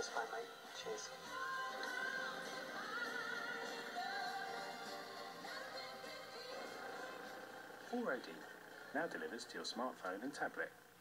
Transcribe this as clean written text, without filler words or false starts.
That's fine, mate. Cheers. $4.OD now delivers to your smartphone and tablet.